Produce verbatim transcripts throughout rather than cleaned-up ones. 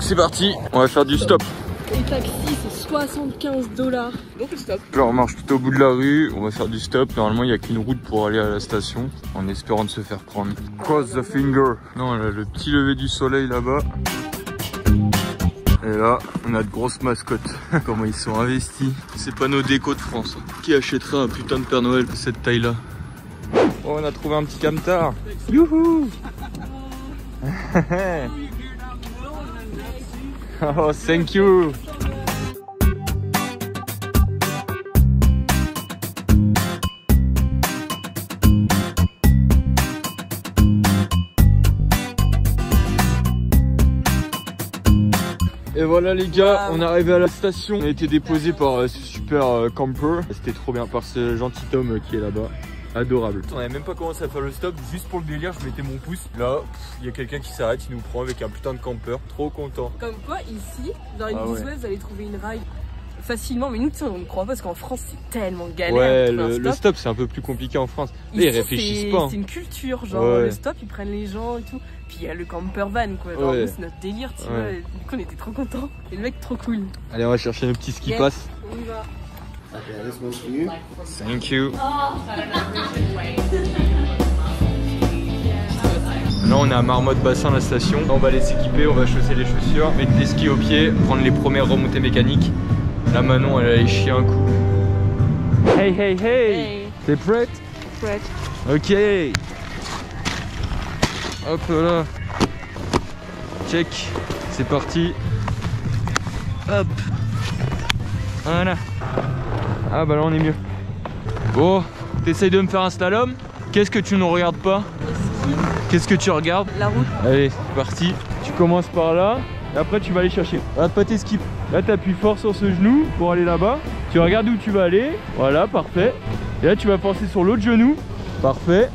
c'est parti, on va faire du stop. Les taxis c'est soixante-quinze dollars. Donc le stop. Là on marche tout au bout de la rue, on va faire du stop. Normalement il n'y a qu'une route pour aller à la station, en espérant de se faire prendre. Cross the finger. Non, là, le petit lever du soleil là-bas. Et là, on a de grosses mascottes. Comment ils sont investis. C'est pas nos décos de France. Qui achèterait un putain de Père Noël de cette taille-là? Oh, on a trouvé un petit camtar. Youhou. Oh, thank you. Et voilà les gars, on est arrivé à la station. On a été déposé par euh, ce super euh, camper. C'était trop bien, par ce gentil homme euh, qui est là-bas. Adorable. On n'avait même pas commencé à faire le stop, juste pour le délire, je mettais mon pouce. Là, il y a quelqu'un qui s'arrête, il nous prend avec un putain de camper. Trop content. Comme quoi, ici, dans les ah ouais. Web, vous allez trouver une ride facilement. Mais nous, on ne croit pas parce qu'en France, c'est tellement galère. Ouais, le stop, le stop c'est un peu plus compliqué en France. Là, ils réfléchissent pas. C'est une culture, genre ouais. Le stop, ils prennent les gens et tout. Puis il y a le camper van, quoi. Genre, ouais. C'est notre délire, tu ouais. vois. Du coup, on était trop contents. Et le mec, trop cool. Allez, on va chercher nos petits skis yes. Pass. On y va. Okay, this one's for you. Thank you. Là on est à Marmotte Bassin la station. Là, on va aller s'équiper, on va chausser les chaussures, mettre des skis aux pieds, prendre les premières remontées mécaniques. Là Manon elle allait chier un coup. Hey hey hey, hey. T'es prête? Prête. Ok. Hop là. Check. C'est parti. Hop. Voilà. Ah bah là on est mieux. Bon, t'essayes de me faire un slalom. Qu'est-ce que tu ne regardes pas? Qu'est-ce que tu regardes? La route. Allez, c'est parti. Tu commences par là et après tu vas aller chercher. Regarde pas tes skips. Là t'appuies fort sur ce genou pour aller là-bas. Tu regardes où tu vas aller. Voilà, parfait. Et là tu vas forcer sur l'autre genou. Parfait.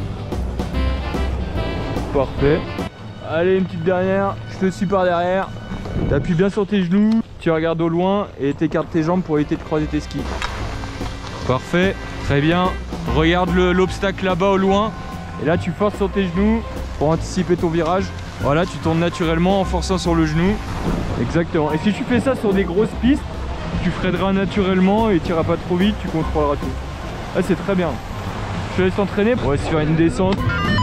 Parfait. Allez, une petite dernière. Je te suis par derrière. T'appuies bien sur tes genoux. Tu regardes au loin et t'écartes tes jambes pour éviter de croiser tes skis. Parfait, très bien. Regarde l'obstacle là-bas au loin. Et là tu forces sur tes genoux pour anticiper ton virage. Voilà, tu tournes naturellement en forçant sur le genou. Exactement. Et si tu fais ça sur des grosses pistes, tu freineras naturellement et tu iras pas trop vite, tu contrôleras tout. Là c'est très bien. Je te laisse t'entraîner. On va se faire une descente.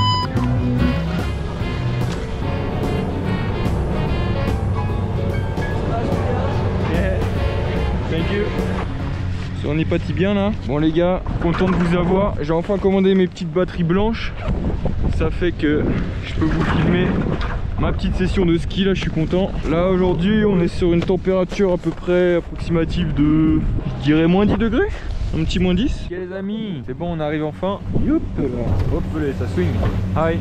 Thank you. On est parti bien là. Bon les gars, content de vous avoir. J'ai enfin commandé mes petites batteries blanches. Ça fait que je peux vous filmer ma petite session de ski là, je suis content. Là aujourd'hui on est sur une température à peu près approximative de, je dirais moins dix degrés. Un petit moins dix. Ok les amis, c'est bon, on arrive enfin. Youp là. Hop là, ça swing. Hi.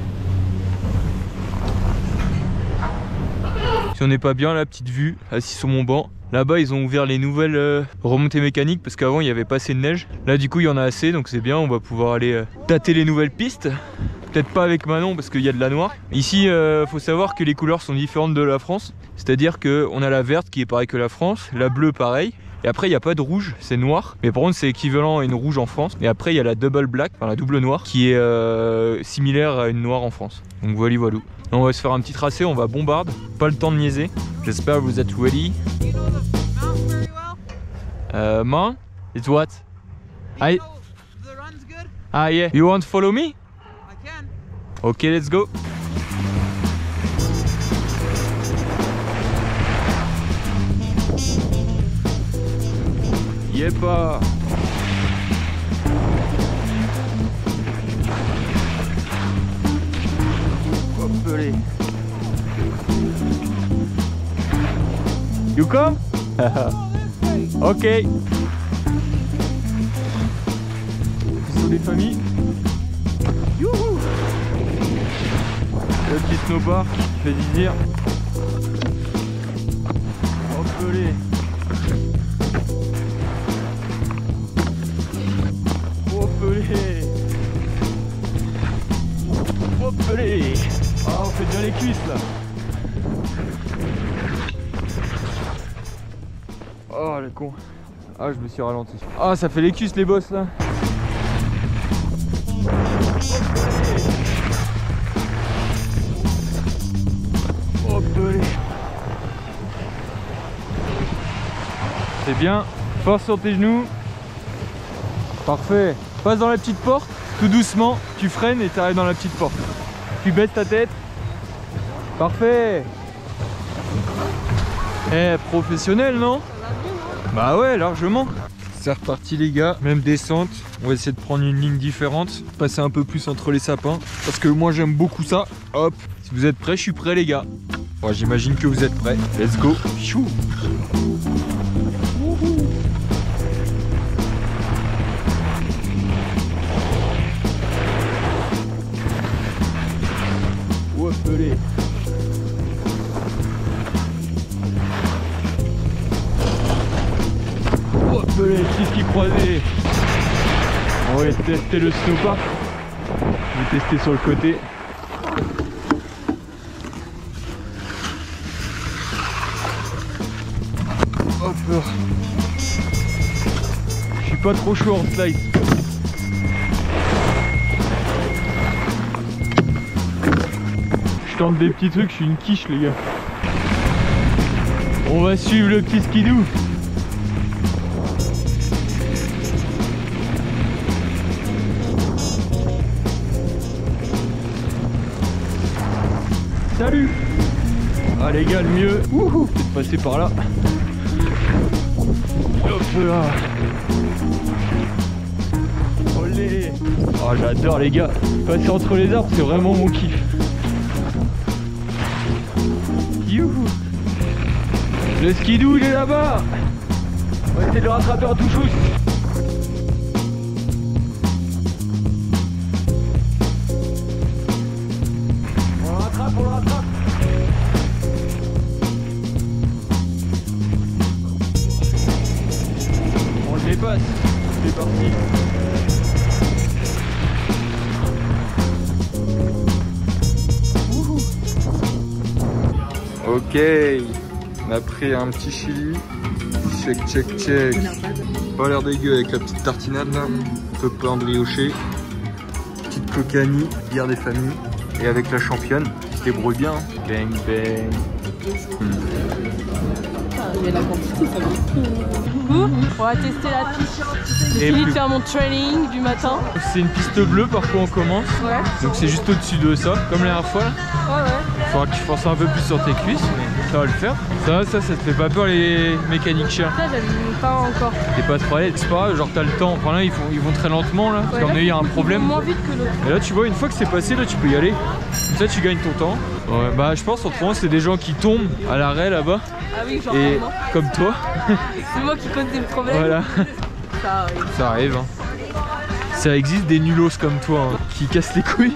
Si on n'est pas bien, la petite vue, assis sur mon banc. Là-bas, ils ont ouvert les nouvelles euh, remontées mécaniques parce qu'avant, il n'y avait pas assez de neige. Là, du coup, il y en a assez, donc c'est bien. On va pouvoir aller euh, tâter les nouvelles pistes. Peut-être pas avec Manon parce qu'il y a de la noire. Ici, il euh, faut savoir que les couleurs sont différentes de la France. C'est-à-dire qu'on a la verte qui est pareille que la France, la bleue pareil. Et après, il n'y a pas de rouge, c'est noir. Mais par contre, c'est équivalent à une rouge en France. Et après, il y a la double black, enfin la double noire, qui est euh, similaire à une noire en France. Donc voilà, voilà. On va se faire un petit tracé, on va bombarde. Pas le temps de niaiser. J'espère que vous êtes ready. Uh, Mom? It's what? I... The run's good? Ah yeah. You want to follow me? I can. Okay, let's go. Yepa. Hop allez. You come? Ok. Sur les familles. Youhou. Le petit snowboard qui fait désir. Hop allez. Hop allez. Hop allez. Ah, on fait bien les cuisses là. Oh le con. Ah je me suis ralenti. Ah ça fait les cuisses les boss là. Hop allez. C'est bien. Force sur tes genoux. Parfait. Passe dans la petite porte. Tout doucement, tu freines et tu arrives dans la petite porte. Tu baisses ta tête. Parfait. Eh, professionnel, non? Bah ouais, largement. C'est reparti les gars, même descente. On va essayer de prendre une ligne différente, passer un peu plus entre les sapins, parce que moi j'aime beaucoup ça. Hop, si vous êtes prêts, je suis prêt les gars. Bon, j'imagine que vous êtes prêts. Let's go. Chou. Wopelé. Wopelé, ski croisé. On va tester le snowpark. Je vais tester sur le côté. Hop. Je suis pas trop chaud en slide. Je tente des petits trucs, je suis une quiche les gars. On va suivre le petit skidoo. Salut. Ah les gars, le mieux, ouhou, c'est de passer par là. Hop là. Olé. Oh j'adore les gars. Passer entre les arbres, c'est vraiment mon kiff. Youhou. Le skidoo il est là-bas. On va essayer de le rattraper en tout chousse. On le rattrape, on le rattrape. On le dépasse. C'est parti. Ok, on a pris un petit chili. Check, check, check. Pas l'air dégueu avec la petite tartinade là. Un peu pain brioché. Petite cocani, bière des familles. Et avec la championne, qui se débrouille bien. Bang, bang. Hmm. Mais la quantité, ça va. Coucou, on va tester la piste. J'ai fini de faire mon training du matin. C'est une piste bleue par quoi on commence. Ouais. Donc c'est juste au-dessus de ça, comme la dernière fois là. Ouais, ouais. Faudra que tu forces un peu plus sur tes cuisses, mais ça va le faire. Ça, ça, ça te fait pas peur les mécaniques chiens? Ça, j'aime pas encore. T'es pas trop à l'aise, c'est pas grave, genre t'as le temps. Enfin là, ils, font, ils vont très lentement là, parce Ouais, qu'à mon avis, il y a un problème. Moins vite que l'autre. Et là, tu vois, une fois que c'est passé, là, tu peux y aller. Comme ça, tu gagnes ton temps. Ouais, bah, je pense, autrement, c'est des gens qui tombent à l'arrêt là-bas. Ah oui, genre Et vraiment. comme toi. C'est moi qui cause des problèmes. Voilà. Ça arrive. Ça arrive. Hein. Ça existe des nulos comme toi hein, qui cassent les couilles.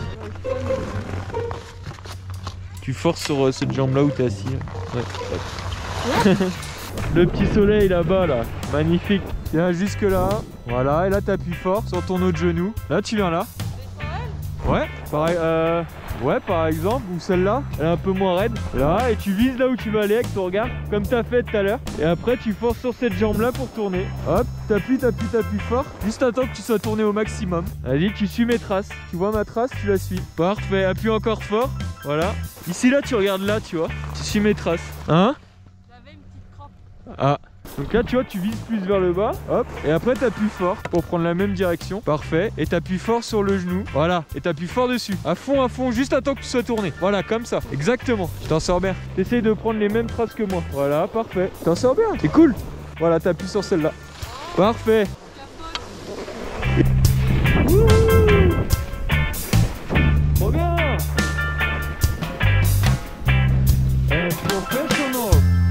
Tu forces sur euh, cette jambe là où t'es assis. Ouais. Le petit soleil là-bas là, magnifique. Viens jusque là, voilà, et là t'appuies fort sur ton autre genou. Là tu viens là. Ouais, pareil, euh, ouais par exemple, ou celle-là, elle est un peu moins raide. Là, et tu vises là où tu vas aller avec ton regard, comme t'as fait tout à l'heure. Et après tu forces sur cette jambe là pour tourner. Hop, t'appuies, t'appuies, t'appuies fort. Juste attends que tu sois tourné au maximum. Vas-y, tu suis mes traces. Tu vois ma trace, tu la suis. Parfait, appuie encore fort. Voilà. Ici là, tu regardes là, tu vois. Tu suis mes traces. Hein? J'avais une petite crampe. Ah. Donc là tu vois tu vises plus vers le bas, hop, et après t'appuies fort pour prendre la même direction, parfait, et t'appuies fort sur le genou, voilà, et t'appuies fort dessus, à fond à fond, juste attends que tu sois tourné, voilà comme ça, exactement, tu t'en sors bien, t'essayes de prendre les mêmes traces que moi, voilà, parfait, tu t'en sors bien, c'est cool, voilà t'appuies sur celle-là, parfait. Wouhou. Trop bien. Et professionnel.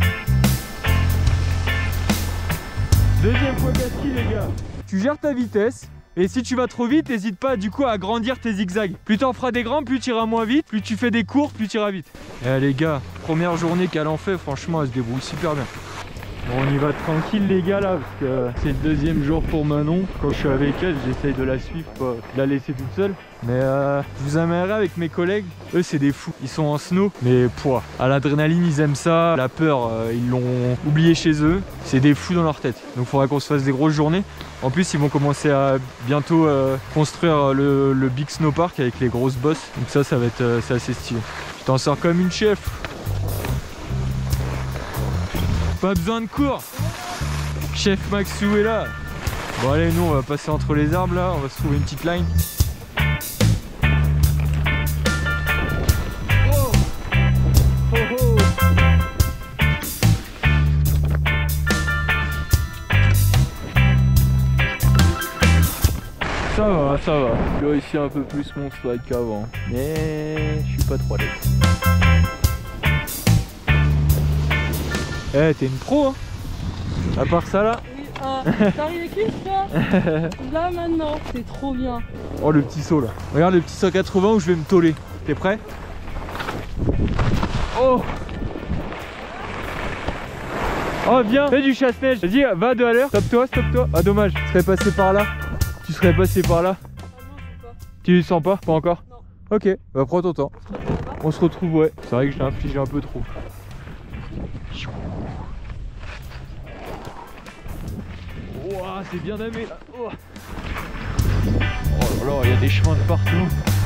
Deuxième fois quatre kills les gars. Tu gères ta vitesse. Et si tu vas trop vite, n'hésite pas du coup à agrandir tes zigzags. Plus t'en feras des grands, plus tu iras moins vite. Plus tu fais des courts, plus tu iras vite. Eh les gars, première journée qu'elle en fait, franchement elle se débrouille super bien. Bon, on y va tranquille les gars là, parce que c'est le deuxième jour pour Manon. Quand je suis avec elle, j'essaye de la suivre, pas de la laisser toute seule. Mais euh, je vous amènerai avec mes collègues. Eux c'est des fous, ils sont en snow. Mais pouah, à l'adrénaline ils aiment ça. La peur, euh, ils l'ont oublié chez eux. C'est des fous dans leur tête. Donc il faudra qu'on se fasse des grosses journées. En plus ils vont commencer à bientôt euh, construire le, le Big Snow Park avec les grosses bosses. Donc ça, ça va être euh, c'est assez stylé. Tu t'en sors comme une chef. Pas besoin de cours. Chef Maxou est là. Bon allez, nous on va passer entre les arbres là, on va se trouver une petite line. Oh oh oh. Ça va, ça va. Je vais ici un peu plus mon slide qu'avant, mais je suis pas trop à l'aise. Eh, hey, t'es une pro hein. À part ça là. Oui, ah, t'arrives avec lui toi. Là maintenant, c'est trop bien. Oh le petit saut là. Regarde le petit cent quatre-vingts où je vais me toller. T'es prêt? Oh. Oh viens, fais du chasse-neige. Vas-y, va de à l'heure. Stop-toi, stop-toi. Ah dommage, tu serais passé par là. Tu serais passé par là. Ah non, je sais pas. Tu le sens pas? Pas encore? Non. Ok, bah prends ton temps. On se retrouve, ouais. C'est vrai que je l'ai infligé un peu trop. Ouah, c'est bien damé là. Oh. Oh là là, il y a des chemins de partout.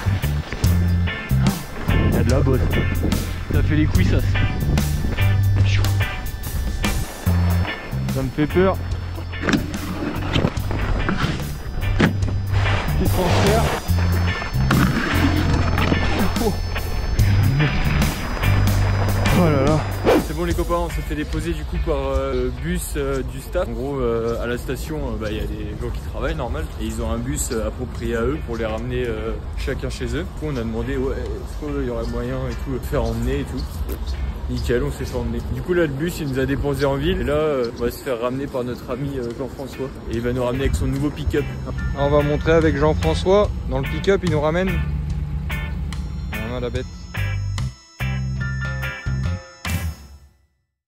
Il y a de la bosse. Ça fait les couilles, ça. Ça me fait peur. Petit transfert. Oh. Oh là là. C'est bon les copains, on s'est fait déposer du coup par euh, bus euh, du staff. En gros euh, à la station il euh, bah, y a des gens qui travaillent normal et ils ont un bus euh, approprié à eux pour les ramener euh, chacun chez eux. Du coup on a demandé ouais, est-ce qu'il y aurait moyen et tout de faire emmener et tout. Nickel, on s'est fait emmener. Du coup là le bus il nous a déposé en ville et là euh, on va se faire ramener par notre ami euh, Jean-François. Et il va nous ramener avec son nouveau pick-up. On va montrer avec Jean-François, dans le pick-up il nous ramène. On a la bête.